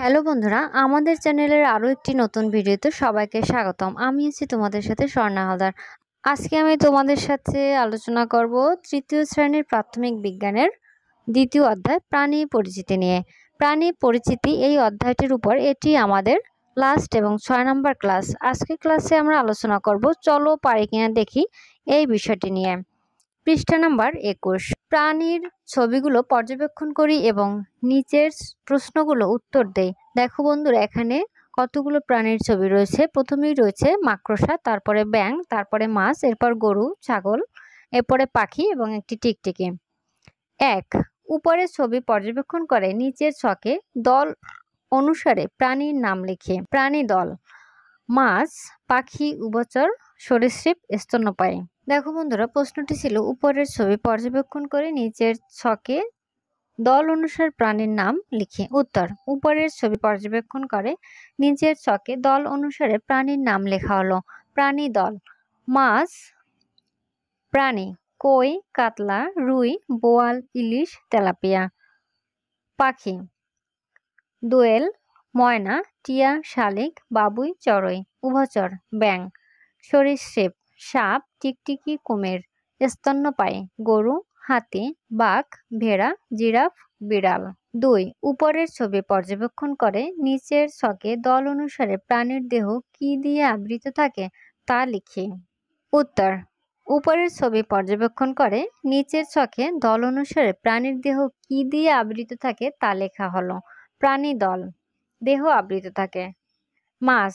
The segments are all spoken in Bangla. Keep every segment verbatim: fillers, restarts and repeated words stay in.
হ্যালো বন্ধুরা, আমাদের চ্যানেলের আরও একটি নতুন ভিডিওতে সবাইকে স্বাগতম। আমি আছি তোমাদের সাথে স্বর্ণা হালদার। আজকে আমি তোমাদের সাথে আলোচনা করব তৃতীয় শ্রেণীর প্রাথমিক বিজ্ঞানের দ্বিতীয় অধ্যায় প্রাণী পরিচিতি নিয়ে। প্রাণী পরিচিতি এই অধ্যায়টির উপর এটি আমাদের লাস্ট এবং ছয় নম্বর ক্লাস। আজকে ক্লাসে আমরা আলোচনা করব চলো পারি কিনা দেখি এই বিষয়টি নিয়ে। পৃষ্ঠা নাম্বার একুশ। প্রাণীর ছবিগুলো পর্যবেক্ষণ করি এবং নিচের প্রশ্নগুলো উত্তর দেই। দেখো বন্ধুরা, এখানে কতগুলো প্রাণীর ছবি রয়েছে। প্রথমেই রয়েছে মাকড়সা, তারপরে ব্যাঙ, তারপরে মাছ, এরপর গরু, ছাগল, এরপরে পাখি এবং একটি টিকটিকি। এক, উপরের ছবি পর্যবেক্ষণ করে নিচের ছকে দল অনুসারে প্রাণীর নাম লিখে। প্রাণী দল: মাছ, পাখি, উভচর, সরীসৃপ, স্তন্যপায়ী। দেখো বন্ধুরা, প্রশ্নটি ছিল উপরের ছবি পর্যবেক্ষণ করে নিচের ছকে দল অনুসারে প্রাণীর নাম লিখে। উত্তর: উপরের ছবি পর্যবেক্ষণ করে নিচের ছকে দল অনুসারে প্রাণীর নাম লেখা হলো। প্রাণী দল: মাছ প্রাণী: কই, কাতলা, রুই, বোয়াল, ইলিশ, তেলাপিয়া। পাখি: দোয়েল, ময়না, টিয়া, শালিক, বাবুই, চড়ুই। উভচর: ব্যাঙ। সরীসৃপ: সাপ, টিকটিকি, কুমির। স্তন্যপায়ী: গরু, হাতি, বাঘ, ভেড়া, জিরাফ, বিড়াল। দুই, উপরের ছবি পর্যবেক্ষণ করে নিচের ছকে দল অনুসারে প্রাণীর দেহ কি দিয়ে আবৃত থাকে তা লিখি। উত্তর: উপরের ছবি পর্যবেক্ষণ করে নিচের ছকে দল অনুসারে প্রাণীর দেহ কি দিয়ে আবৃত থাকে তা লেখা হলো। প্রাণী দল: দেহ আবৃত থাকে। মাছ: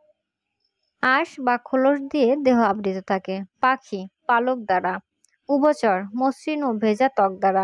আঁশ বা খোলস দিয়ে দেহ আবৃত থাকে। পাখি: পালক দ্বারা। উভচর: মসৃণ ও ভেজা ত্বক দ্বারা।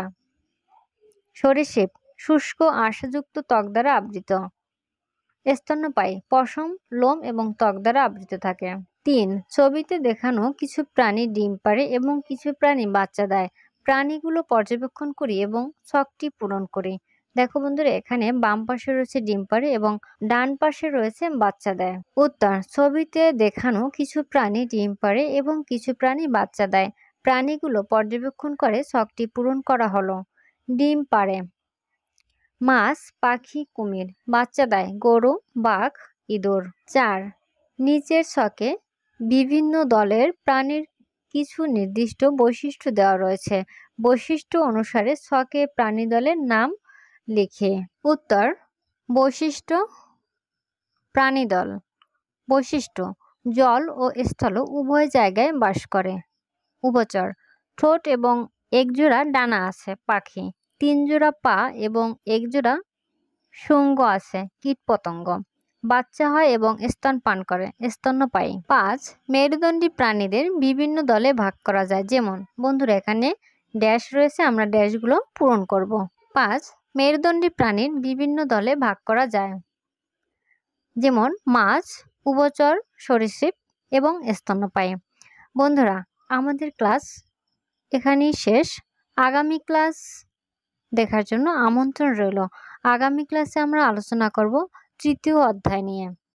সরীসৃপ: শুষ্ক আঁশযুক্ত ত্বক দ্বারা আবৃত। স্তন্যপায়ী: পশম, লোম এবং ত্বক দ্বারা আবৃত থাকে। তিন, ছবিতে দেখানো কিছু প্রাণী ডিম পাড়ে এবং কিছু প্রাণী বাচ্চা দেয়। প্রাণীগুলো পর্যবেক্ষণ করি এবং ছকটি পূরণ করি। দেখো বন্ধুরা, এখানে বাম পাশে রয়েছে ডিম পাড়ে এবং ডান পাশে রয়েছে বাচ্চা দেয়। উত্তর: ছবিতে দেখানো কিছু প্রাণী ডিম পাড়ে এবং কিছু প্রাণী বাচ্চা দেয়। প্রাণীগুলো পর্যবেক্ষণ করে ছকটি পূরণ করা হলো। ডিম পাড়ে: মাছ, পাখি, কুমির। বাচ্চা দেয়: গরু, বাঘ, ইঁদুর। চার, নিচের ছকে বিভিন্ন দলের প্রাণীর কিছু নির্দিষ্ট বৈশিষ্ট্য দেওয়া রয়েছে। বৈশিষ্ট্য অনুসারে ছকে প্রাণী দলের নাম লিখে। উত্তর: বৈশিষ্ট্য। প্রাণী দল: বৈশিষ্ট্য: জল ও স্থল উভয় জায়গায় বাস করে। উভচর: ঠোঁট এবং একজোড়া ডানা আছে। পাখি: তিন জোড়া পা এবং একজোড়া শুঙ্গ আছে। কীটপতঙ্গ: বাচ্চা হয় এবং স্তন পান করে। স্তন্যপায়ী। পাঁচ, মেরুদণ্ডী প্রাণীদের বিভিন্ন দলে ভাগ করা যায়। যেমন বন্ধুরা, এখানে ড্যাশ রয়েছে, আমরা ড্যাশগুলো পূরণ করব। পাঁচ, মেরুদণ্ডী প্রাণীর বিভিন্ন দলে ভাগ করা যায়। যেমন মাছ, উভচর, সরীসৃপ এবং স্তন্যপায়ী। বন্ধুরা, আমাদের ক্লাস এখানেই শেষ। আগামী ক্লাস দেখার জন্য আমন্ত্রণ রইল। আগামী ক্লাসে আমরা আলোচনা করব তৃতীয় অধ্যায় নিয়ে।